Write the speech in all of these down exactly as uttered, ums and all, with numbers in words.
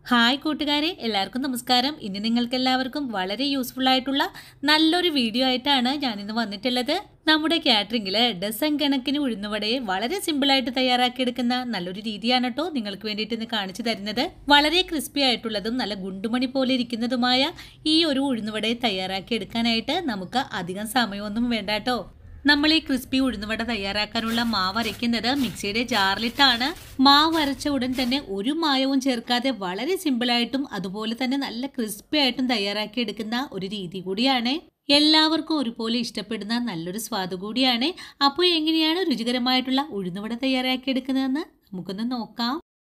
Hi കൂട്ടുകാരെ, എല്ലാവർക്കും നമസ്കാരം. ഇന്ന് നിങ്ങൾക്ക് എല്ലാവർക്കും വളരെ യൂസ്ഫുൾ ആയിട്ടുള്ള നല്ലൊരു വീഡിയോ ആയിട്ടാണ് ഞാനിന്ന് വന്നിട്ടുള്ളത്. നമ്മുടെ കാറ്ററിംഗിൽ ഡസൻ കണക്കിന് ഉഴുന്നുവടയെ വളരെ സിമ്പിളായിട്ട് തയ്യാറാക്കിയെടുക്കുന്ന നല്ലൊരു രീതിയാണ് കേട്ടോ നിങ്ങൾക്ക് വേണ്ടിയിട്ട് ഇന്ന് കാണിച്ചു തരുന്നത്. വളരെ ക്രിസ്പി ആയിട്ടുള്ളതും നല്ല ഗുണ്ടുമണി പോലെ ഇരിക്കുന്നതുമായ ഈ ഒരു ഉഴുന്നുവടയെ തയ്യാറാക്കിയെടുക്കാനായിട്ട് നമുക്ക് അധികം സമയമൊന്നും വേണ്ട കേട്ടോ. നമ്മൾ ഈ ക്രിസ്പി ഉഴുന്നുവട തയ്യാറാക്കാനുള്ള മാവ് അരയ്ക്കുന്നത് മിക്സിയുടെ ജാറിലിട്ടാണ്. മാവ് അരച്ച ഉടൻ തന്നെ ഒരു മായവും ചേർക്കാതെ വളരെ സിമ്പിളായിട്ടും അതുപോലെ തന്നെ നല്ല ക്രിസ്പി ആയിട്ടും തയ്യാറാക്കി എടുക്കുന്ന ഒരു രീതി കൂടിയാണ്. എല്ലാവർക്കും ഒരുപോലെ ഇഷ്ടപ്പെടുന്ന നല്ലൊരു സ്വാദ് കൂടിയാണ്. അപ്പോൾ എങ്ങനെയാണ് രുചികരമായിട്ടുള്ള ഉഴുന്നുവട തയ്യാറാക്കി എടുക്കുന്നതെന്ന് നമുക്കൊന്ന് നോക്കാം.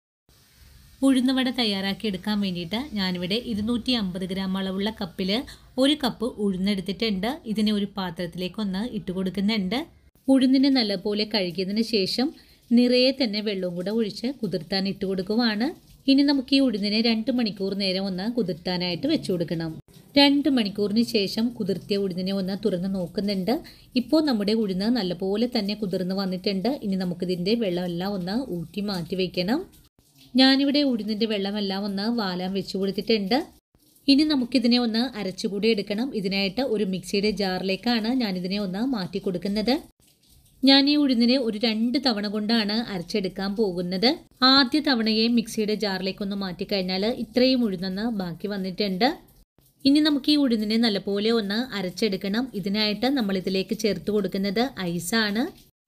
ഉഴുന്നുവട തയ്യാറാക്കി എടുക്കാൻ വേണ്ടിയിട്ട് ഞാനിവിടെ ഇരുന്നൂറ്റി അമ്പത് ഗ്രാം അളവുള്ള കപ്പിൽ ഒരു കപ്പ് ഉഴുന്നെടുത്തിട്ടുണ്ട്. ഇതിനെ ഒരു പാത്രത്തിലേക്ക് ഒന്ന് ഇട്ട് കൊടുക്കുന്നുണ്ട്. ഉഴുന്നിനെ നല്ലപോലെ കഴുകിയതിന് ശേഷം നിറയെ തന്നെ വെള്ളവും കൂടെ ഒഴിച്ച് കുതിർത്താൻ ഇട്ട് കൊടുക്കുവാണ്. ഇനി നമുക്ക് ഈ ഉഴുന്നിനെ രണ്ട് മണിക്കൂർ നേരം ഒന്ന് കുതിർത്താനായിട്ട് വെച്ചു കൊടുക്കണം. രണ്ട് മണിക്കൂറിന് ശേഷം കുതിർത്തിയ ഉഴുന്നിനെ ഒന്ന് തുറന്ന് നോക്കുന്നുണ്ട്. ഇപ്പോൾ നമ്മുടെ ഉഴുന്ന് നല്ലപോലെ തന്നെ കുതിർന്ന് വന്നിട്ടുണ്ട്. ഇനി നമുക്കിതിൻ്റെ വെള്ളമെല്ലാം ഒന്ന് ഊറ്റി മാറ്റി വയ്ക്കണം. ഞാനിവിടെ ഉഴുന്നിൻ്റെ വെള്ളമെല്ലാം ഒന്ന് വാലാൻ വെച്ച് കൊടുത്തിട്ടുണ്ട്. ഇനി നമുക്കിതിനെ ഒന്ന് അരച്ചുകൂടി എടുക്കണം. ഇതിനായിട്ട് ഒരു മിക്സിയുടെ ജാറിലേക്കാണ് ഞാനിതിനെ ഒന്ന് മാറ്റി കൊടുക്കുന്നത്. ഞാൻ ഈ ഉഴുന്നിനെ ഒരു രണ്ട് തവണ കൊണ്ടാണ് അരച്ചെടുക്കാൻ പോകുന്നത്. ആദ്യ തവണയെ മിക്സിയുടെ ജാറിലേക്കൊന്ന് മാറ്റിക്കഴിഞ്ഞാൽ ഇത്രയും ഉഴുന്നൊന്ന് ബാക്കി വന്നിട്ടുണ്ട്. ഇനി നമുക്ക് ഈ ഉഴുന്നിനെ നല്ലപോലെ ഒന്ന് അരച്ചെടുക്കണം. ഇതിനായിട്ട് നമ്മൾ ഇതിലേക്ക് ചേർത്ത് കൊടുക്കുന്നത് ഐസാണ്.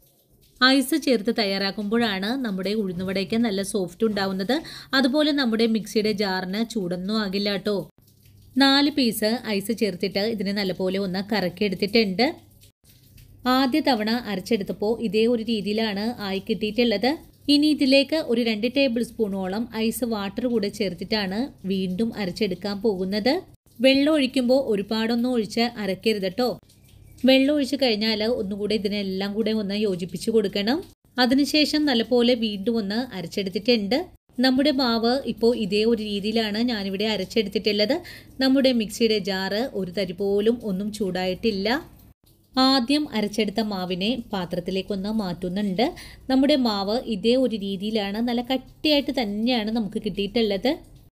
ഐസ് ചേർത്ത് തയ്യാറാക്കുമ്പോഴാണ് നമ്മുടെ ഉഴുന്നുവടയ്ക്ക് നല്ല സോഫ്റ്റ് ഉണ്ടാവുന്നത്. അതുപോലെ നമ്മുടെ മിക്സിയുടെ ജാറിന് ചൂടൊന്നും ആകില്ല കേട്ടോ. നാല് പീസ് ഐസ് ചേർത്തിട്ട് ഇതിനെ നല്ലപോലെ ഒന്ന് കറക്കി എടുത്തിട്ടുണ്ട്. ആദ്യ തവണ അരച്ചെടുത്തപ്പോൾ ഇതേ ഒരു രീതിയിലാണ് ആയി കിട്ടിയിട്ടുള്ളത്. ഇനി ഇതിലേക്ക് ഒരു രണ്ട് ടേബിൾ സ്പൂണോളം ഐസ് വാട്ടർ കൂടെ ചേർത്തിട്ടാണ് വീണ്ടും അരച്ചെടുക്കാൻ പോകുന്നത്. വെള്ളം ഒഴിക്കുമ്പോൾ ഒരുപാടൊന്നും ഒഴിച്ച് അരക്കരുത് കേട്ടോ. വെള്ളം ഒഴിച്ച് കഴിഞ്ഞാൽ ഒന്നുകൂടെ ഇതിനെല്ലാം കൂടെ ഒന്ന് യോജിപ്പിച്ച് കൊടുക്കണം. അതിനുശേഷം നല്ലപോലെ വീണ്ടും ഒന്ന് അരച്ചെടുത്തിട്ടുണ്ട്. നമ്മുടെ മാവ് ഇപ്പോൾ ഇതേ ഒരു രീതിയിലാണ് ഞാനിവിടെ അരച്ചെടുത്തിട്ടുള്ളത്. നമ്മുടെ മിക്സിയുടെ ജാറ് ഒരു തരി പോലും ഒന്നും ചൂടായിട്ടില്ല. ആദ്യം അരച്ചെടുത്ത മാവിനെ പാത്രത്തിലേക്കൊന്ന് മാറ്റുന്നുണ്ട്. നമ്മുടെ മാവ് ഇതേ ഒരു രീതിയിലാണ്, നല്ല കട്ടിയായിട്ട് തന്നെയാണ് നമുക്ക് കിട്ടിയിട്ടുള്ളത്.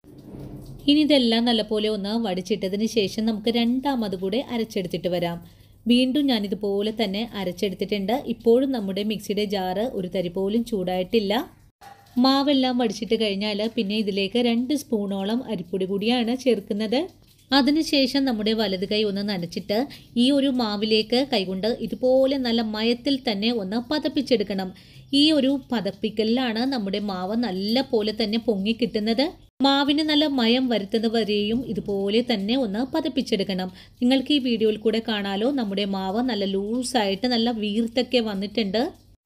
ഇനി ഇതെല്ലാം നല്ലപോലെ ഒന്ന് വടിച്ചിട്ടതിന് ശേഷം നമുക്ക് രണ്ടാമത് കൂടെ അരച്ചെടുത്തിട്ട് വരാം. വീണ്ടും ഞാനിതുപോലെ തന്നെ അരച്ചെടുത്തിട്ടുണ്ട്. ഇപ്പോഴും നമ്മുടെ മിക്സിയുടെ ജാറ് ഒരു തരി പോലും ചൂടായിട്ടില്ല. മാവെല്ലാം വടിച്ചിട്ട് കഴിഞ്ഞാൽ പിന്നെ ഇതിലേക്ക് രണ്ട് സ്പൂണോളം അരിപ്പൊടി കൂടിയാണ് ചേർക്കുന്നത്. അതിനുശേഷം നമ്മുടെ വലത് കൈ ഒന്ന് നനച്ചിട്ട് ഈ ഒരു മാവിലേക്ക് കൈകൊണ്ട് ഇതുപോലെ നല്ല മയത്തിൽ തന്നെ ഒന്ന് പതപ്പിച്ചെടുക്കണം. ഈ ഒരു പതപ്പിക്കലിലാണ് നമ്മുടെ മാവ് നല്ല പോലെ തന്നെ പൊങ്ങി കിട്ടുന്നത്. മാവിന് നല്ല മയം വരുത്തുന്നത് വരെയും ഇതുപോലെ തന്നെ ഒന്ന് പതപ്പിച്ചെടുക്കണം. നിങ്ങൾക്ക് ഈ വീഡിയോയിൽ കൂടെ കാണാലോ, നമ്മുടെ മാവ് നല്ല ലൂസായിട്ട് നല്ല വീർത്തൊക്കെ വന്നിട്ടുണ്ട്.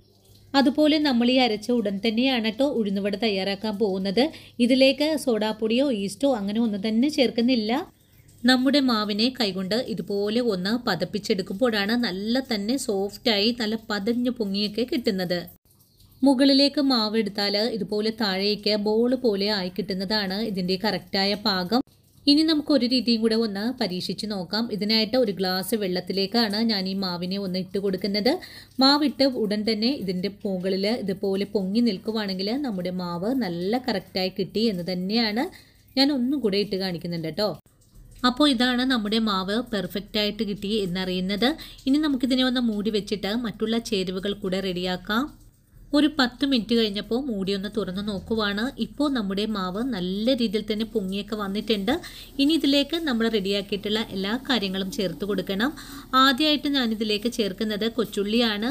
അതുപോലെ നമ്മൾ ഈ അരച്ച ഉടൻ തന്നെയാണ് കേട്ടോ ഉഴുന്നുവട തയ്യാറാക്കാൻ പോകുന്നത്. ഇതിലേക്ക് സോഡാപ്പൊടിയോ ഈസ്റ്റോ അങ്ങനെ ഒന്നും തന്നെ ചേർക്കുന്നില്ല. നമ്മുടെ മാവിനെ കൈകൊണ്ട് ഇതുപോലെ ഒന്ന് പതപ്പിച്ചെടുക്കുമ്പോഴാണ് നല്ല തന്നെ സോഫ്റ്റായി നല്ല പതഞ്ഞു പൊങ്ങിയൊക്കെ കിട്ടുന്നത്. മുകളിലേക്ക് മാവ് എടുത്താൽ ഇതുപോലെ താഴേക്ക് ബോൾ പോലെ ആയി കിട്ടുന്നതാണ് ഇതിൻ്റെ കറക്റ്റായ പാകം. ഇനി നമുക്ക് ഒരു രീതിയും കൂടെ ഒന്ന് പരീക്ഷിച്ച് നോക്കാം. ഇതിനായിട്ട് ഒരു ഗ്ലാസ് വെള്ളത്തിലേക്കാണ് ഞാൻ ഈ മാവിനെ ഒന്ന് ഇട്ട് കൊടുക്കുന്നത്. മാവിട്ട് ഉടൻ തന്നെ ഇതിൻ്റെ മുകളിൽ ഇതുപോലെ പൊങ്ങി നിൽക്കുവാണെങ്കിൽ നമ്മുടെ മാവ് നല്ല കറക്റ്റായി കിട്ടി എന്ന് തന്നെയാണ് ഞാൻ ഒന്നും കൂടെ ഇട്ട് കാണിക്കുന്നുണ്ട് കേട്ടോ. അപ്പോൾ ഇതാണ് നമ്മുടെ മാവ് പെർഫെക്റ്റ് ആയിട്ട് കിട്ടി എന്നറിയുന്നത്. ഇനി നമുക്കിതിനെ ഒന്ന് മൂടി വെച്ചിട്ട് മറ്റുള്ള ചേരുവകൾ കൂടെ റെഡിയാക്കാം. ഒരു പത്ത് മിനിറ്റ് കഴിഞ്ഞപ്പോൾ മൂടി ഒന്ന് തുറന്ന് നോക്കുവാണ്. ഇപ്പോൾ നമ്മുടെ മാവ് നല്ല രീതിയിൽ തന്നെ പൊങ്ങിയൊക്കെ വന്നിട്ടുണ്ട്. ഇനി ഇതിലേക്ക് നമ്മൾ റെഡിയാക്കിയിട്ടുള്ള എല്ലാ കാര്യങ്ങളും ചേർത്ത് കൊടുക്കണം. ആദ്യമായിട്ട് ഞാനിതിലേക്ക് ചേർക്കുന്നത് കൊച്ചുള്ളിയാണ്.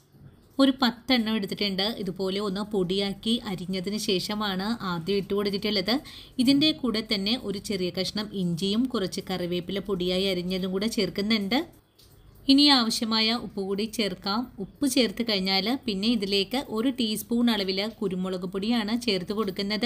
ഒരു പത്തെണ്ണം എടുത്തിട്ടുണ്ട്. ഇതുപോലെ ഒന്ന് പൊടിയാക്കി അരിഞ്ഞതിന് ശേഷമാണ് ആദ്യം ഇട്ട് കൊടുത്തിട്ടുള്ളത്. ഇതിൻ്റെ കൂടെ തന്നെ ഒരു ചെറിയ കഷ്ണം ഇഞ്ചിയും കുറച്ച് കറിവേപ്പില പൊടിയായി അരിഞ്ഞതും കൂടെ ചേർക്കുന്നുണ്ട്. ഇനി ആവശ്യമായ ഉപ്പ് കൂടി ചേർക്കാം. ഉപ്പ് ചേർത്ത് കഴിഞ്ഞാൽ പിന്നെ ഇതിലേക്ക് ഒരു ടീസ്പൂൺ അളവിൽ കുരുമുളക് പൊടിയാണ് ചേർത്ത് കൊടുക്കുന്നത്.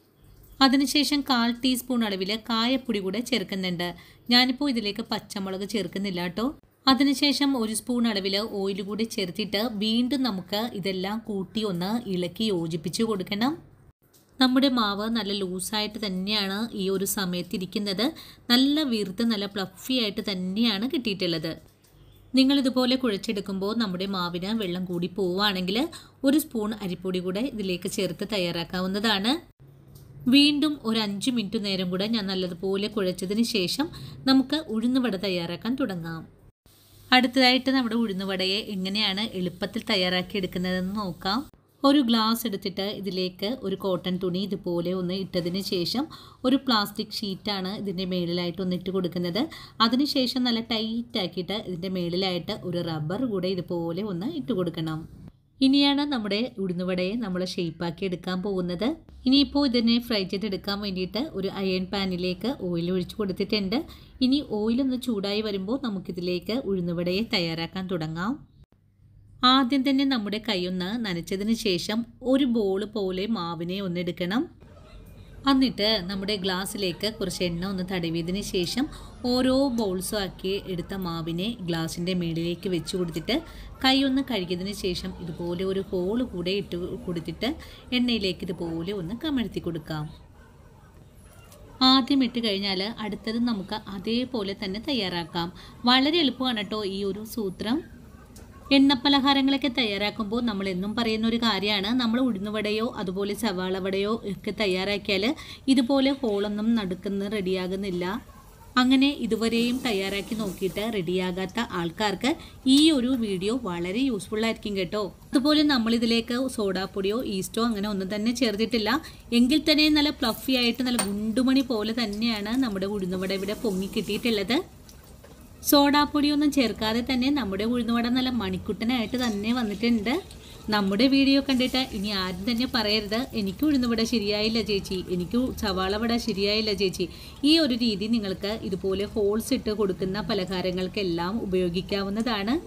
അതിനുശേഷം കാൽ ടീസ്പൂൺ അളവിൽ കായപ്പൊടി കൂടെ ചേർക്കുന്നുണ്ട്. ഞാനിപ്പോൾ ഇതിലേക്ക് പച്ചമുളക് ചേർക്കുന്നില്ല കേട്ടോ. അതിനുശേഷം ഒരു സ്പൂൺ അളവിൽ ഓയിൽ കൂടി ചേർത്തിട്ട് വീണ്ടും നമുക്ക് ഇതെല്ലാം കൂട്ടി ഒന്ന് ഇളക്കി യോജിപ്പിച്ച് കൊടുക്കണം. നമ്മുടെ മാവ് നല്ല ലൂസായിട്ട് തന്നെയാണ് ഈ ഒരു സമയത്തിരിക്കുന്നത്. നല്ല വീർത്ത് നല്ല ഫ്ലഫി ആയിട്ട് തന്നെയാണ് കിട്ടിയിട്ടുള്ളത്. നിങ്ങളിതുപോലെ കുഴച്ചെടുക്കുമ്പോൾ നമ്മുടെ മാവിന് വെള്ളം കൂടി പോവുകയാണെങ്കിൽ ഒരു സ്പൂൺ അരിപ്പൊടി കൂടെ ഇതിലേക്ക് ചേർത്ത് തയ്യാറാക്കാവുന്നതാണ്. വീണ്ടും ഒരു അഞ്ച് മിനിറ്റ് നേരം കൂടെ ഞാൻ നല്ലതുപോലെ കുഴച്ചതിന് ശേഷം നമുക്ക് ഉഴുന്നുവട തയ്യാറാക്കാൻ തുടങ്ങാം. അടുത്തതായിട്ട് നമ്മുടെ ഉഴുന്നുവടയെ എങ്ങനെയാണ് എളുപ്പത്തിൽ തയ്യാറാക്കി എടുക്കുന്നതെന്ന് നോക്കാം. ഒരു ഗ്ലാസ് എടുത്തിട്ട് ഇതിലേക്ക് ഒരു കോട്ടൺ തുണി ഇതുപോലെ ഒന്ന് ഇട്ടതിന് ശേഷം ഒരു പ്ലാസ്റ്റിക് ഷീറ്റാണ് ഇതിൻ്റെ മേളിലായിട്ട് ഒന്ന് ഇട്ട് കൊടുക്കുന്നത്. അതിനുശേഷം നല്ല ടൈറ്റ് ആക്കിയിട്ട് ഇതിൻ്റെ മേളിലായിട്ട് ഒരു റബ്ബർ കൂടെ ഇതുപോലെ ഒന്ന് ഇട്ട് കൊടുക്കണം. ഇനിയാണ് നമ്മുടെ ഉഴുന്നുവടയെ നമ്മൾ ഷേപ്പാക്കി എടുക്കാൻ പോകുന്നത്. ഇനിയിപ്പോൾ ഇതിനെ ഫ്രൈ ചെയ്തെടുക്കാൻ വേണ്ടിയിട്ട് ഒരു അയൺ പാനിലേക്ക് ഓയിൽ ഒഴിച്ച് കൊടുത്തിട്ടുണ്ട്. ഇനി ഓയിലൊന്ന് ചൂടായി വരുമ്പോൾ നമുക്കിതിലേക്ക് ഉഴുന്നുവടയെ തയ്യാറാക്കാൻ തുടങ്ങാം. ആദ്യം തന്നെ നമ്മുടെ കൈയൊന്ന് നനച്ചതിന് ശേഷം ഒരു ബോൾ പോലെ മാവിനെ ഒന്നെടുക്കണം. എന്നിട്ട് നമ്മുടെ ഗ്ലാസ്സിലേക്ക് കുറച്ച് എണ്ണ ഒന്ന് തടവിയതിന് ശേഷം ഓരോ ബൗൾസും ആക്കി എടുത്ത മാവിനെ ഗ്ലാസിൻ്റെ മേളിലേക്ക് വെച്ച് കൊടുത്തിട്ട് കൈ ഒന്ന് കഴുകിയതിന് ശേഷം ഇതുപോലെ ഒരു ഹോൾ കൂടെ ഇട്ട് കൊടുത്തിട്ട് എണ്ണയിലേക്ക് ഇതുപോലെ ഒന്ന് കമഴ്ത്തി കൊടുക്കാം. ആദ്യം ഇട്ട് കഴിഞ്ഞാൽ അടുത്തത് നമുക്ക് അതേപോലെ തന്നെ തയ്യാറാക്കാം. വളരെ എളുപ്പമാണ് കേട്ടോ ഈ ഒരു സൂത്രം. എണ്ണപ്പലഹാരങ്ങളൊക്കെ തയ്യാറാക്കുമ്പോൾ നമ്മൾ എന്നും പറയുന്ന ഒരു കാര്യമാണ്, നമ്മൾ ഉഴുന്നുവടയോ അതുപോലെ സവാള വടയോ ഒക്കെ തയ്യാറാക്കിയാൽ ഇതുപോലെ ഹോളൊന്നും നടുക്കുന്ന റെഡിയാകുന്നില്ല. അങ്ങനെ ഇതുവരെയും തയ്യാറാക്കി നോക്കിയിട്ട് റെഡിയാകാത്ത ആൾക്കാർക്ക് ഈ ഒരു വീഡിയോ വളരെ യൂസ്ഫുൾ ആയിരിക്കും കേട്ടോ. അതുപോലെ നമ്മളിതിലേക്ക് സോഡാപ്പൊടിയോ ഈസ്റ്റോ അങ്ങനെ ഒന്നും തന്നെ ചേർത്തിട്ടില്ല. എങ്കിൽ തന്നെ നല്ല ഫ്ലഫി ആയിട്ട് നല്ല ഗുണ്ടുമണി പോലെ തന്നെയാണ് നമ്മുടെ ഉഴുന്നുവട ഇവിടെ പൊങ്ങി കിട്ടിയിട്ടുള്ളത്. സോഡാപ്പൊടിയൊന്നും ചേർക്കാതെ തന്നെ നമ്മുടെ ഉഴുന്നുവട നല്ല മണിക്കുട്ടനായിട്ട് തന്നെ വന്നിട്ടുണ്ട്. നമ്മുടെ വീഡിയോ കണ്ടിട്ട് ഇനി ആരും തന്നെ പറയരുത് എനിക്ക് ഉഴുന്നുവട ശരിയായില്ല ചേച്ചി, എനിക്ക് സവാള വട ശരിയായില്ല ചേച്ചി. ഈ ഒരു രീതി നിങ്ങൾക്ക് ഇതുപോലെ ഹോൾസ് ഇട്ട് കൊടുക്കുന്ന പലഹാരങ്ങൾക്കെല്ലാം ഉപയോഗിക്കാവുന്നതാണ്.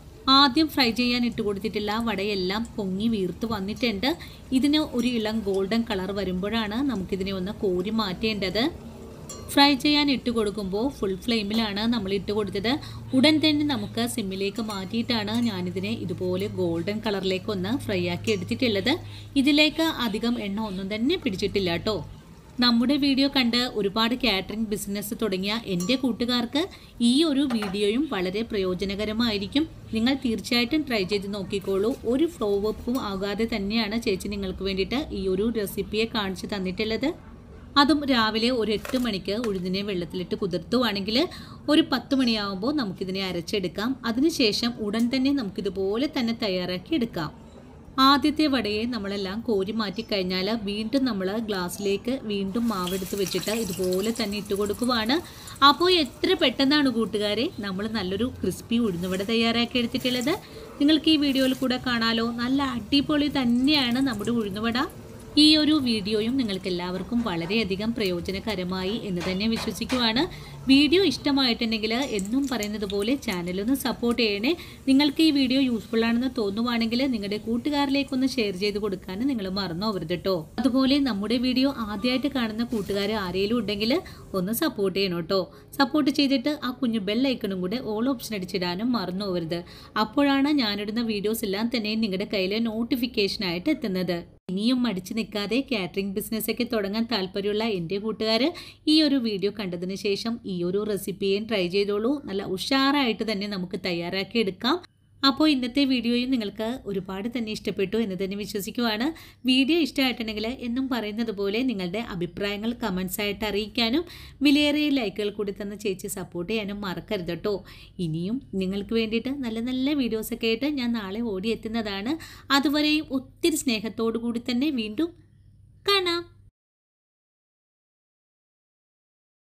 ആദ്യം ഫ്രൈ ചെയ്യാൻ ഇട്ട് കൊടുത്തിട്ടില്ല വടയെല്ലാം പൊങ്ങി വീർത്ത് വന്നിട്ടുണ്ട്. ഇതിന് ഒരു ഇളം ഗോൾഡൻ കളർ വരുമ്പോഴാണ് നമുക്കിതിനെ ഒന്ന് കോരി മാറ്റേണ്ടത്. ഫ്രൈ ചെയ്യാൻ ഇട്ട് കൊടുക്കുമ്പോൾ ഫുൾ ഫ്ലെയിമിലാണ് നമ്മൾ ഇട്ട് കൊടുത്തത്. ഉടൻ തന്നെ നമുക്ക് സിമ്മിലേക്ക് മാറ്റിയിട്ടാണ് ഞാനിതിനെ ഇതുപോലെ ഗോൾഡൻ കളറിലേക്ക് ഒന്ന് ഫ്രൈ ആക്കി എടുത്തിട്ടുള്ളത്. ഇതിലേക്ക് അധികം എണ്ണ ഒന്നും തന്നെ പിടിച്ചിട്ടില്ല കേട്ടോ. നമ്മുടെ വീഡിയോ കണ്ട് ഒരുപാട് കാറ്ററിംഗ് ബിസിനസ് തുടങ്ങിയ എൻ്റെ കൂട്ടുകാർക്ക് ഈ ഒരു വീഡിയോയും വളരെ പ്രയോജനകരമായിരിക്കും. നിങ്ങൾ തീർച്ചയായിട്ടും ട്രൈ ചെയ്ത് നോക്കിക്കോളൂ. ഒരു ഫ്ലോപ്പും ആകാതെ തന്നെയാണ് ചേച്ചി നിങ്ങൾക്ക് വേണ്ടിയിട്ട് ഈ ഒരു റെസിപ്പിയെ കാണിച്ചു തന്നിട്ടുള്ളത്. അതും രാവിലെ ഒരു എട്ട് മണിക്ക് ഉഴുന്നിനെ വെള്ളത്തിലിട്ട് കുതിർത്തുവാണെങ്കിൽ ഒരു പത്ത് മണിയാകുമ്പോൾ നമുക്കിതിനെ അരച്ചെടുക്കാം. അതിനുശേഷം ഉടൻ തന്നെ നമുക്കിതുപോലെ തന്നെ തയ്യാറാക്കി എടുക്കാം. ആദ്യത്തെ വടയെ നമ്മളെല്ലാം കോരി മാറ്റി കഴിഞ്ഞാൽ വീണ്ടും നമ്മൾ ഗ്ലാസ്സിലേക്ക് വീണ്ടും മാവെടുത്ത് വെച്ചിട്ട് ഇതുപോലെ തന്നെ ഇട്ട് കൊടുക്കുവാണ്. അപ്പോൾ എത്ര പെട്ടെന്നാണ് കൂട്ടുകാരെ നമ്മൾ നല്ലൊരു ക്രിസ്പി ഉഴുന്നുവട തയ്യാറാക്കി എടുത്തിട്ടുള്ളത്. നിങ്ങൾക്ക് ഈ വീഡിയോയിൽ കൂടെ കാണാലോ, നല്ല അടിപൊളി തന്നെയാണ് നമ്മുടെ ഉഴുന്നുവട. ഈ ഒരു വീഡിയോയും നിങ്ങൾക്ക് എല്ലാവർക്കും വളരെയധികം പ്രയോജനകരമായി എന്ന് തന്നെ വിശ്വസിക്കുവാണ്. വീഡിയോ ഇഷ്ടമായിട്ടുണ്ടെങ്കിൽ എന്നും പറയുന്നത് പോലെ ചാനലൊന്ന് സപ്പോർട്ട് ചെയ്യണേ. നിങ്ങൾക്ക് ഈ വീഡിയോ യൂസ്ഫുൾ ആണെന്ന് തോന്നുവാണെങ്കിൽ നിങ്ങളുടെ കൂട്ടുകാരിലേക്കൊന്ന് ഷെയർ ചെയ്ത് കൊടുക്കാൻ നിങ്ങൾ മറന്നു പോകരുത് കേട്ടോ. അതുപോലെ നമ്മുടെ വീഡിയോ ആദ്യമായിട്ട് കാണുന്ന കൂട്ടുകാർ ആരെങ്കിലും ഉണ്ടെങ്കിൽ ഒന്ന് സപ്പോർട്ട് ചെയ്യണം കേട്ടോ. സപ്പോർട്ട് ചെയ്തിട്ട് ആ കുഞ്ഞു ബെൽ ഐക്കണും കൂടെ ഓൾ ഓപ്ഷൻ അടിച്ചിടാനും മറന്നു പോകരുത്. അപ്പോഴാണ് ഞാനിടുന്ന വീഡിയോസ് എല്ലാം തന്നെ നിങ്ങളുടെ കയ്യിൽ നോട്ടിഫിക്കേഷനായിട്ട് എത്തുന്നത്. ഇനിയും മടിച്ചു നിൽക്കാതെ കാറ്ററിംഗ് ബിസിനസ്സൊക്കെ തുടങ്ങാൻ താല്പര്യമുള്ള എൻ്റെ കൂട്ടുകാർ ഈ ഒരു വീഡിയോ കണ്ടതിന് ശേഷം ഈ ഒരു റെസിപ്പിയും ട്രൈ ചെയ്തോളൂ. നല്ല ഉഷാറായിട്ട് തന്നെ നമുക്ക് തയ്യാറാക്കി എടുക്കാം. അപ്പോൾ ഇന്നത്തെ വീഡിയോയും നിങ്ങൾക്ക് ഒരുപാട് തന്നെ ഇഷ്ടപ്പെട്ടു എന്ന് തന്നെ വിശ്വസിക്കുവാണ്. വീഡിയോ ഇഷ്ടമായിട്ടുണ്ടെങ്കിൽ എന്നും പറയുന്നത് പോലെ നിങ്ങളുടെ അഭിപ്രായങ്ങൾ കമൻസ് ആയിട്ട് അറിയിക്കാനും വിലയേറിയ ലൈക്കുകൾ കൂടി തന്ന ചേച്ചി സപ്പോർട്ട് ചെയ്യാനും മറക്കരുത് കേട്ടോ. ഇനിയും നിങ്ങൾക്ക് വേണ്ടിയിട്ട് നല്ല നല്ല വീഡിയോസൊക്കെ ആയിട്ട് ഞാൻ നാളെ ഓടിയെത്തുന്നതാണ്. അതുവരെയും ഒത്തിരി സ്നേഹത്തോടു കൂടി തന്നെ വീണ്ടും കാണാം.